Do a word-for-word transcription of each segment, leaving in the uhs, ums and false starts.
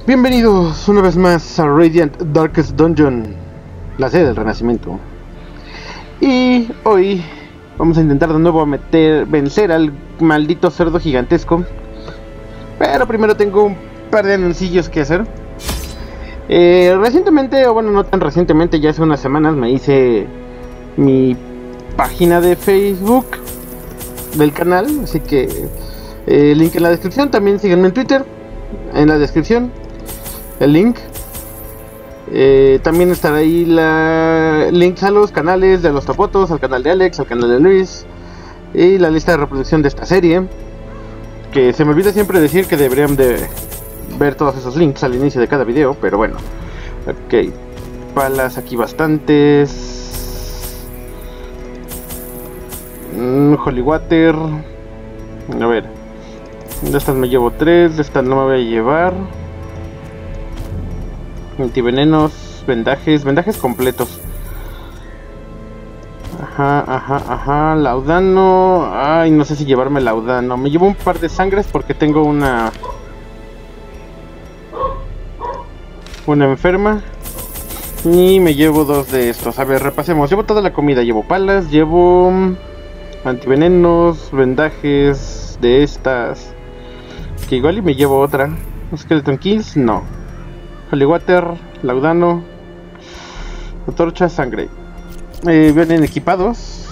Bienvenidos una vez más a Radiant Darkest Dungeon, la sede del Renacimiento. Y hoy vamos a intentar de nuevo meter, vencer al maldito cerdo gigantesco. Pero primero tengo un par de anuncios que hacer. Eh, recientemente, o bueno, no tan recientemente, ya hace unas semanas me hice mi página de Facebook del canal. Así que eh, link en la descripción. También síganme en Twitter, en la descripción el link. Eh, también estará ahí la links a los canales de los Topotos, al canal de Alex, al canal de Luis, y la lista de reproducción de esta serie, que se me olvida siempre decir que deberían de ver todos esos links al inicio de cada video, pero bueno. Ok, palas aquí bastantes. mm, Holy Water. A ver, de estas me llevo tres, de estas no me voy a llevar. Antivenenos, vendajes, vendajes completos. Ajá, ajá, ajá, laudano. Ay, no sé si llevarme laudano. Me llevo un par de sangres porque tengo una Una enferma. Y me llevo dos de estos. A ver, repasemos. Llevo toda la comida. Llevo palas, llevo antivenenos, vendajes de estas. Que igual y me llevo otra. Skeleton Kills, no. Holy Water, laudano, torcha, sangre. Eh, vienen equipados.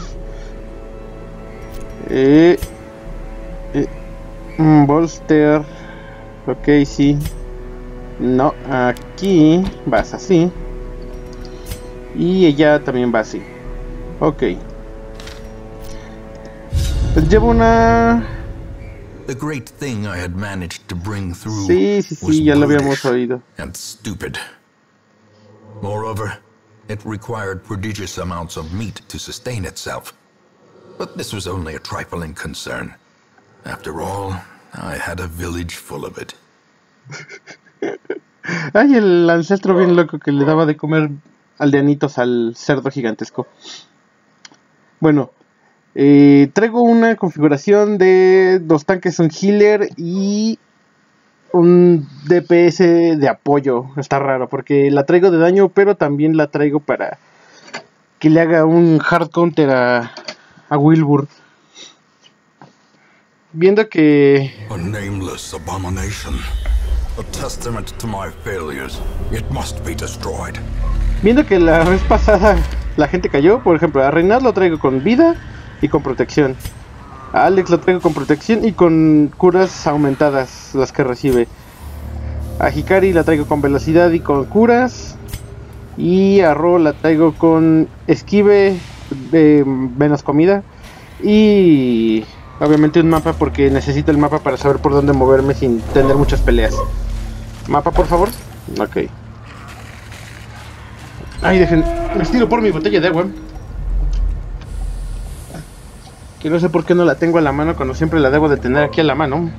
Eh, eh, un bolster. Ok, sí. No, aquí vas así. Y ella también va así. Ok. Pues llevo una... The great thing I had managed to bring through Sí, sí, sí, ya lo habíamos oído. and stupid. Moreover, it required prodigious amounts of meat to sustain itself. But this was only a trifling concern. After all, I had a village full of it. Ay, el ancestro bien loco que le daba de comer aldeanitos al cerdo gigantesco. Bueno, eh, traigo una configuración de dos tanques, un healer y un D P S de apoyo. Está raro porque la traigo de daño, pero también la traigo para que le haga un hard counter a, a Wilbur. Viendo que... A nameless abomination. A testament to my failures. It must be destroyed. Viendo que la vez pasada la gente cayó, por ejemplo, a Reinhard lo traigo con vida y con protección. A Alex lo traigo con protección y con curas aumentadas, las que recibe. A Hikari la traigo con velocidad y con curas. Y a Ro la traigo con esquive, eh, menos comida. Y obviamente un mapa porque necesito el mapa para saber por dónde moverme sin tener muchas peleas. Mapa, por favor. Ok. Ay, dejen, me estiro por mi botella de agua. Que no sé por qué no la tengo a la mano cuando siempre la debo de tener aquí a la mano.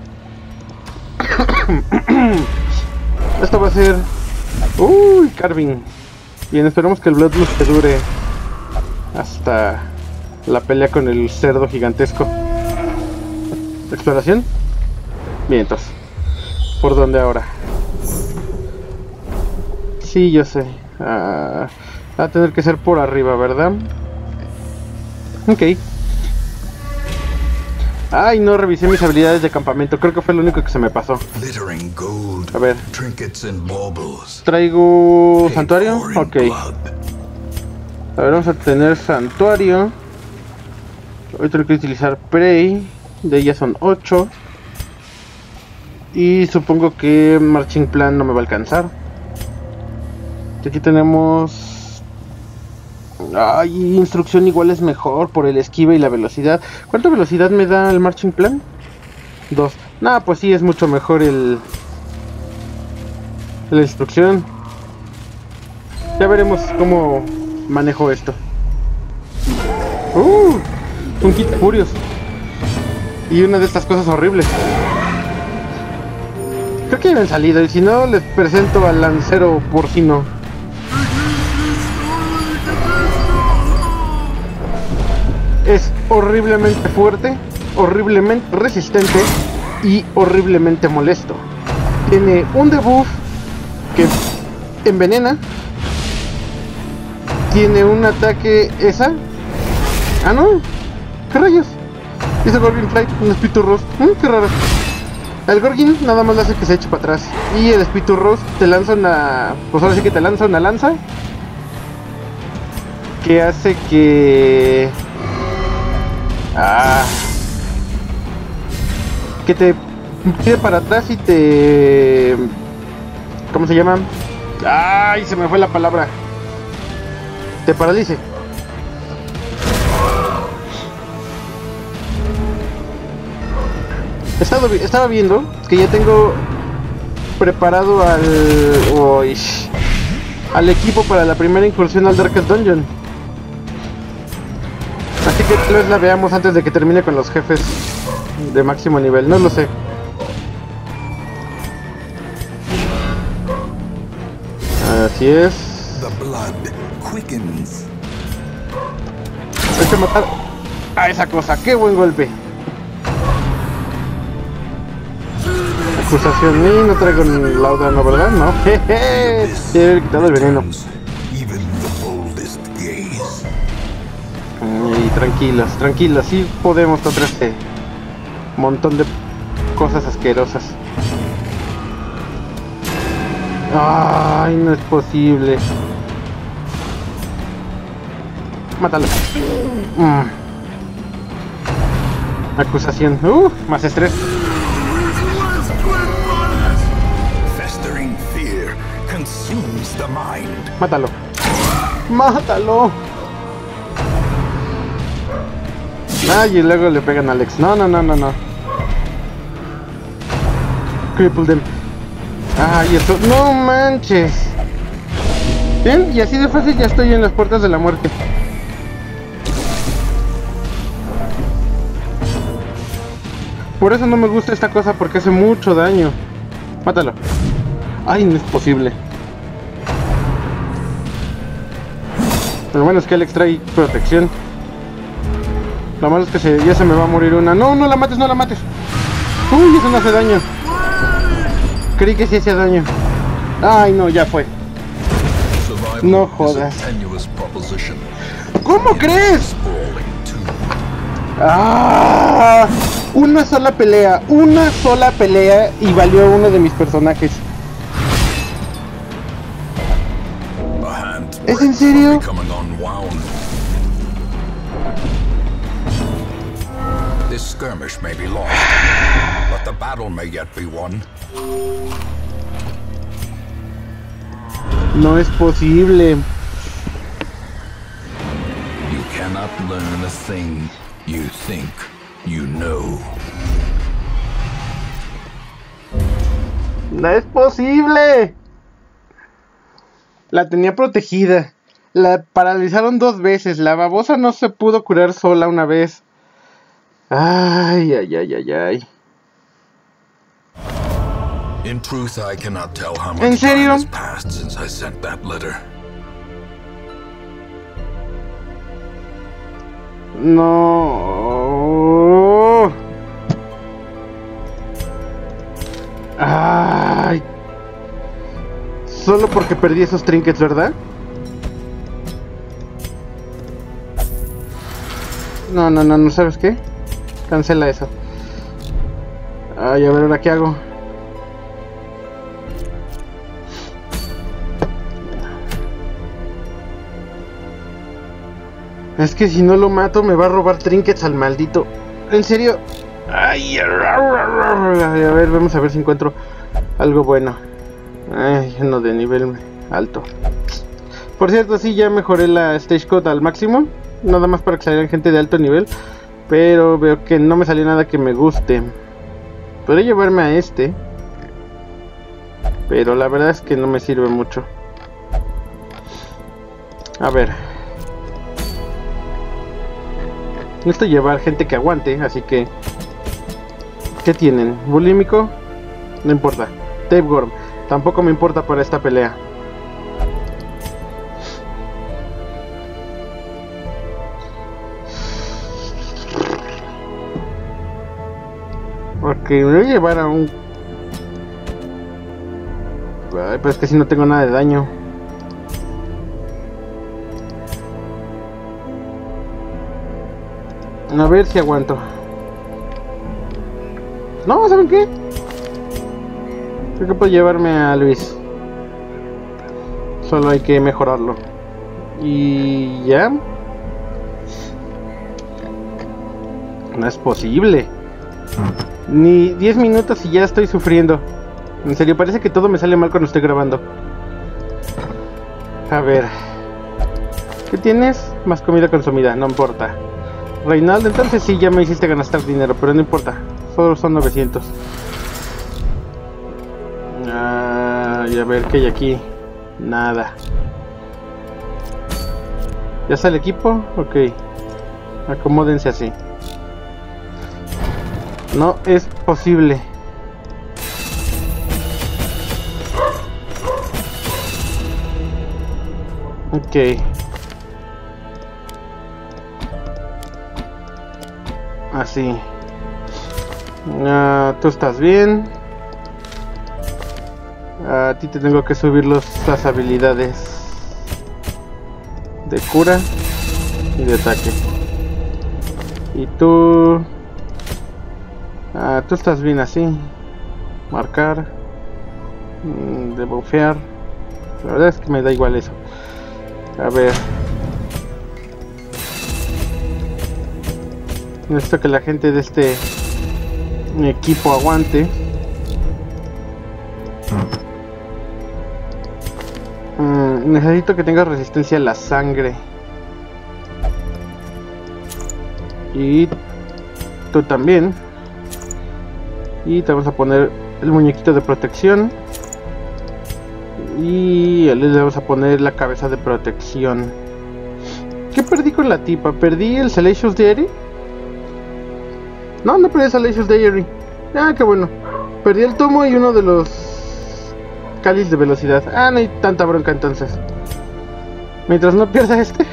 Esto va a ser... Uy, carving. Bien, esperemos que el Bloodlust te dure hasta la pelea con el cerdo gigantesco. ¿Exploración? Bien, entonces. ¿Por dónde ahora? Sí, yo sé. Ah, va a tener que ser por arriba, ¿verdad? Ok. Ay, no revisé mis habilidades de campamento. Creo que fue lo único que se me pasó. A ver. ¿Traigo santuario? Ok. A ver, vamos a tener santuario. Hoy tengo que utilizar Prey. De ellas son ocho. Y supongo que Marching Plan no me va a alcanzar. Y aquí tenemos... Ay, instrucción igual es mejor por el esquive y la velocidad. ¿Cuánta velocidad me da el Marching Plan? Dos. Nah, pues sí, es mucho mejor el... la instrucción. Ya veremos cómo manejo esto. Uh, un kit furios. Y una de estas cosas horribles. Creo que habían salido. Y si no, les presento al lancero porcino. Es horriblemente fuerte, horriblemente resistente y horriblemente molesto. Tiene un debuff que envenena. Tiene un ataque esa. Ah, no. ¿Qué rayos? Dice Gorgon Flight, un Espíritu Roast. ¿Mm? Qué raro. El Gorgon nada más le hace que se eche para atrás. Y el Espíritu Roast te lanza una... Pues ahora sí que te lanza una lanza. Que hace que... Ah... Que te tire para atrás y te... ¿Cómo se llama? Ay, se me fue la palabra. Te paralice. Estaba, estaba viendo que ya tengo preparado al... Uy, al equipo para la primera incursión al Darkest Dungeon. Así que tal vez la veamos antes de que termine con los jefes de máximo nivel, no lo sé. Así es. Hay que matar a esa cosa, qué buen golpe. Acusación, y no traigo la otra, no, ¿verdad? No, jeje, he quitado el veneno. Y tranquilos, tranquilos, sí podemos contra este montón de cosas asquerosas. Ay, no es posible. Mátalo. Mm. Acusación. Uh, más estrés. Mátalo. Mátalo. Ay, y luego le pegan a Alex. No, no, no, no, no. Cripple them. Ay, eso. No manches. Bien, y así de fácil ya estoy en las puertas de la muerte. Por eso no me gusta esta cosa, porque hace mucho daño. Mátalo. Ay, no es posible. Lo bueno es que Alex trae protección. Lo malo es que se, ya se me va a morir una. No, no la mates, no la mates. Uy, eso no hace daño. Creí que sí hacía daño. Ay, no, ya fue. No jodas. ¿Cómo crees? Ah, una sola pelea, una sola pelea y valió uno de mis personajes. ¿Es en serio? This skirmish may be lost, but the battle may yet be won. No es posible. You cannot learn a thing you think you know. No es posible. La tenía protegida. La paralizaron dos veces. La babosa no se pudo curar sola una vez. Ay, ay, ay, ay, ay. In truth, I cannot tell how ¿En much serio? time has passed since I sent that letter. No. Ay. Solo porque perdí esos trinkets, ¿verdad? No, no, no, no, ¿sabes qué? Cancela eso. Ay, a ver, ¿ahora qué hago? Es que si no lo mato me va a robar trinkets al maldito. ¿En serio? Ay, a ver, vamos a ver si encuentro algo bueno. Ay, uno de nivel alto. Por cierto, sí, ya mejoré la stage code al máximo. Nada más para que salieran gente de alto nivel. Pero veo que no me salió nada que me guste. Podría llevarme a este, pero la verdad es que no me sirve mucho. A ver. Necesito llevar gente que aguante, así que... ¿Qué tienen? ¿Bulímico? No importa. Tapeworm. Tampoco me importa para esta pelea. Ok, me voy a llevar a un... Ay, pues es que si no tengo nada de daño. A ver si aguanto. No, ¿saben qué? Creo que puedo llevarme a Luis. Solo hay que mejorarlo. Y ya. No es posible. Ni diez minutos y ya estoy sufriendo. En serio, parece que todo me sale mal cuando estoy grabando. A ver. ¿Qué tienes? Más comida consumida, no importa. Reinaldo, entonces sí, ya me hiciste gastar dinero, pero no importa. Solo son novecientos. Ah, y a ver qué hay aquí. Nada. ¿Ya está el equipo? Ok. Acomódense así. No es posible. Ok. Así. Uh, tú estás bien. A ti te tengo que subir los, las habilidades de cura y de ataque. Y tú... Uh, tú estás bien así. Marcar. Mm, debufear. La verdad es que me da igual eso. A ver. Necesito que la gente de este equipo aguante. Mm, necesito que tengas resistencia a la sangre. Y tú también. Y te vamos a poner el muñequito de protección. Y a él le vamos a poner la cabeza de protección. ¿Qué perdí con la tipa? ¿Perdí el Salacious Diary? No, no perdí el Salacious Diary. Ah, qué bueno. Perdí el tomo y uno de los cáliz de velocidad. Ah, no hay tanta bronca entonces. Mientras no pierda este.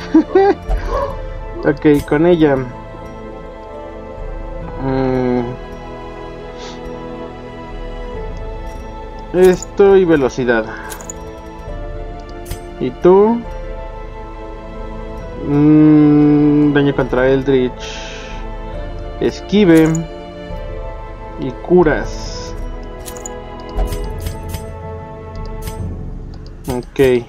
Ok, con ella. Mm. Esto y velocidad. Y tú. Mm, daño contra Eldritch. Esquive. Y curas. Ok.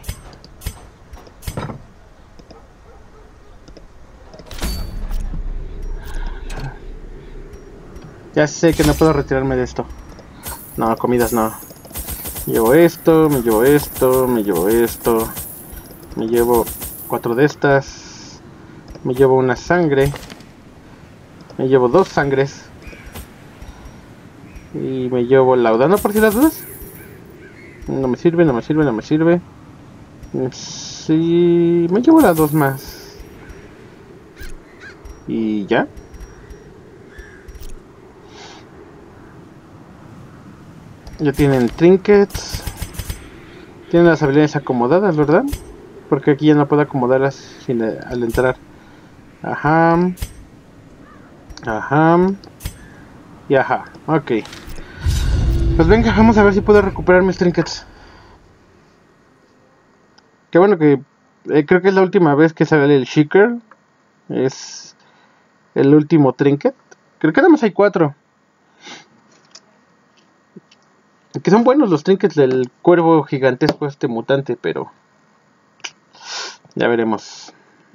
Ya sé que no puedo retirarme de esto. No, comidas no. Llevo esto, me llevo esto, me llevo esto. Me llevo cuatro de estas. Me llevo una sangre. Me llevo dos sangres. Y me llevo laudano por si las dudas. No me sirve, no me sirve, no me sirve. Sí, me llevo las dos más. Y ya. Ya tienen trinkets. Tienen las habilidades acomodadas, ¿verdad? Porque aquí ya no puedo acomodarlas sin, al entrar. Ajá. Ajá. Y ajá. Ok. Pues venga, vamos a ver si puedo recuperar mis trinkets. Qué bueno que... Eh, creo que es la última vez que sale el Shaker. Es el último trinket. Creo que nada más hay cuatro. Que son buenos los trinkets del cuervo gigantesco este mutante, pero... ya veremos.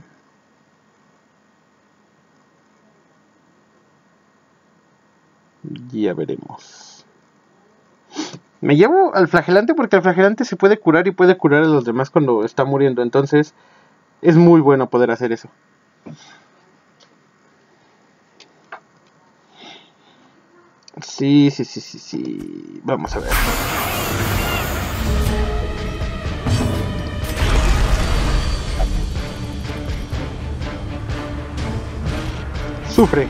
Ya veremos. Me llevo al flagelante porque el flagelante se puede curar y puede curar a los demás cuando está muriendo. Entonces es muy bueno poder hacer eso. Sí, sí, sí, sí, sí. Vamos a ver. Sufre.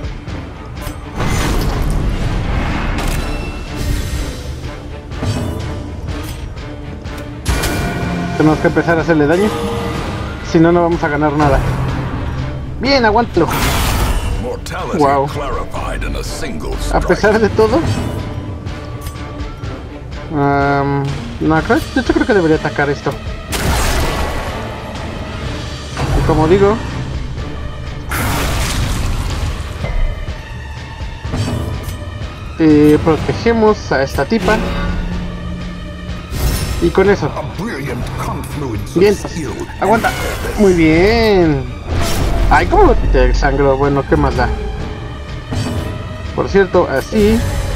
Tenemos que empezar a hacerle daño. Si no, no vamos a ganar nada. Bien, aguántalo. Wow. A pesar de todo. Um, No, creo, de hecho creo que debería atacar esto. Y como digo, eh, protegemos a esta tipa. Y con eso. Bien, aguanta. Muy bien. Ay, ¿cómo te sangró? Bueno, ¿qué más da? Por cierto, así.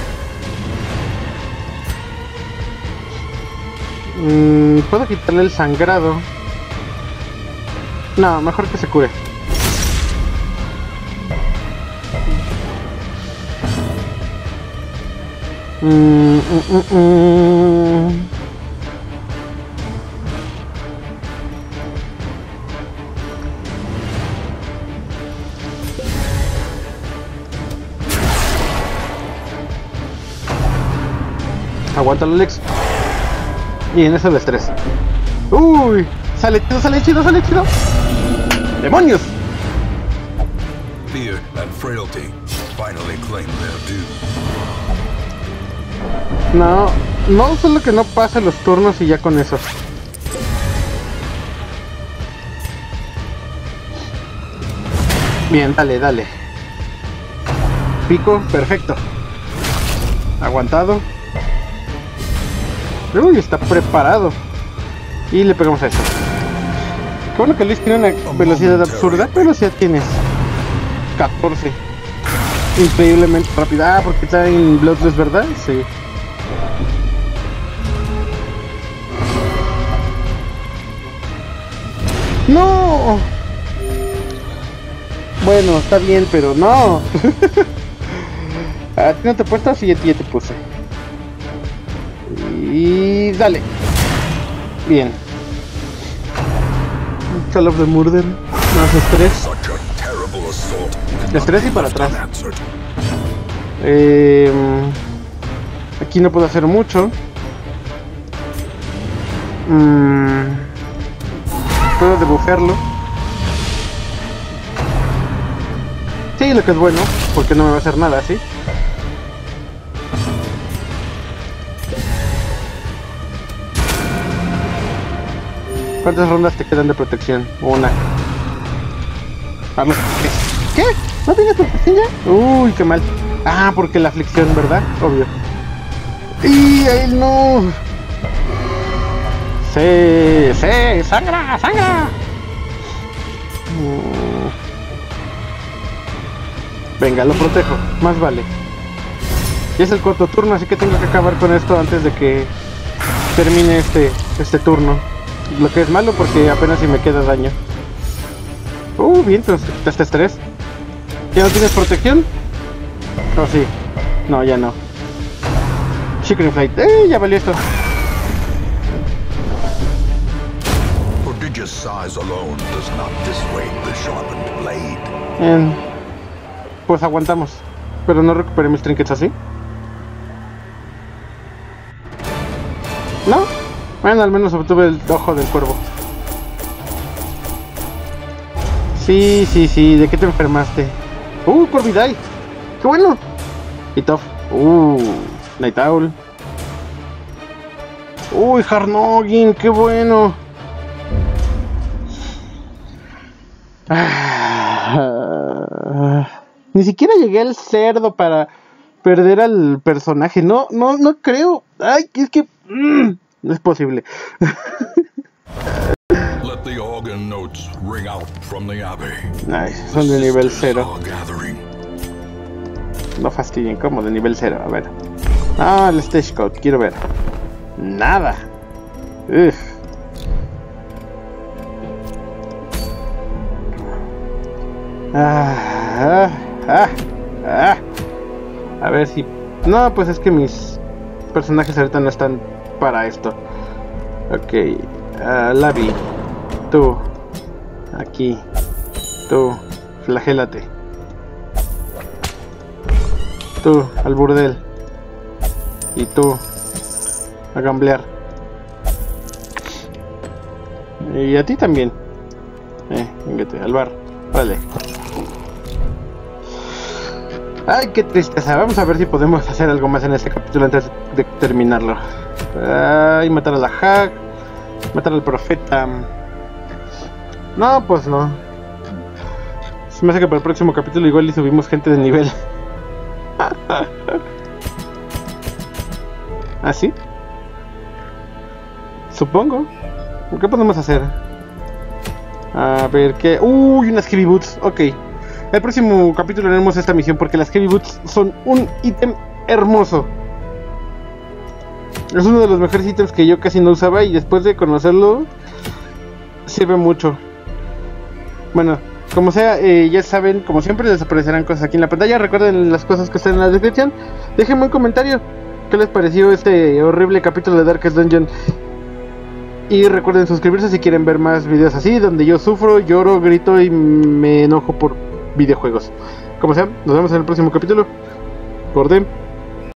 Mm, ¿puedo quitarle el sangrado? No, mejor que se cure. Mm, mm, mm, mm. Aguántalo, Alex. Y en eso el estrés. Uy, sale chido, sale chido, sale chido. ¡Demonios! Fear and frailty finally claim their due. No, no solo que no pase los turnos y ya con eso. Bien, dale, dale. Pico, perfecto. Aguantado. Uy, está preparado. Y le pegamos a eso. Qué bueno que Luis tiene una velocidad absurda. ¿Qué velocidad tienes? catorce. Increíblemente rápida. Ah, porque está en Bloodless, ¿verdad? Sí. ¡No! Bueno, está bien, pero no. ¿A ti no te he puesto? Sí, a ti ya te puse. Y dale. Bien. Call of the Murder. Más estrés. Estrés y para atrás. Eh, aquí no puedo hacer mucho. Mm, puedo debufearlo. Sí, lo que es bueno, porque no me va a hacer nada, ¿sí? ¿Cuántas rondas te quedan de protección? Una. Vamos. ¿Qué? ¿No tienes protección ya? Uy, qué mal. Ah, porque la aflicción, ¿verdad? Obvio. ¡Y él no! ¡Sí! ¡Sí! ¡Sangra! ¡Sangra! Venga, lo protejo. Más vale. Y es el corto turno, así que tengo que acabar con esto antes de que termine este, este turno. Lo que es malo porque apenas si me queda daño. Uh, bien, entonces quitaste estrés. ¿Ya no tienes protección? Oh, sí. No, ya no. Chicken Flight. ¡Eh! Ya valió esto. Prodigious size alone does not dissuade the sharpened blade. Bien. Pues aguantamos. Pero no recuperé mis trinkets así. ¿No? Bueno, al menos obtuve el ojo del cuervo. Sí, sí, sí. ¿De qué te enfermaste? Uh, Corvidae. ¡Qué bueno! Y Tough. Uh, Night Owl. Uy, Harnoggin, qué bueno. Ah, ni siquiera llegué al cerdo para perder al personaje. No, no, no creo. Ay, es que mm, no es posible. Let the organ notes ring out from the abbey. Ay, son de nivel cero. No fastidien, como de nivel cero. A ver. Ah, el Stage Code, quiero ver. Nada. Uf. Ah, ah, ah. A ver si... No, pues es que mis personajes ahorita no están para esto. Ok. Uh, Lavi. Tú. Aquí. Tú. Flagélate. Tú. Al burdel. Y tú. A gamblear. Y a ti también. Eh, véngate, al bar. Vale. Ay, qué tristeza. Vamos a ver si podemos hacer algo más en este capítulo antes de terminarlo. Ay, matar a la Hack, matar al profeta. No, pues no. Se me hace que para el próximo capítulo igual y subimos gente de nivel. ¿Así? Supongo. ¿Qué podemos hacer? A ver qué... Uy, unas Heavy Boots. Ok. El próximo capítulo haremos esta misión porque las Heavy Boots son un ítem hermoso. Es uno de los mejores ítems que yo casi no usaba y después de conocerlo sirve mucho. Bueno, como sea, eh, ya saben, como siempre les aparecerán cosas aquí en la pantalla. Recuerden las cosas que están en la descripción. Déjenme un comentario qué les pareció este horrible capítulo de Darkest Dungeon. Y recuerden suscribirse si quieren ver más videos así, donde yo sufro, lloro, grito y me enojo por videojuegos. Como sea, nos vemos en el próximo capítulo. Orden.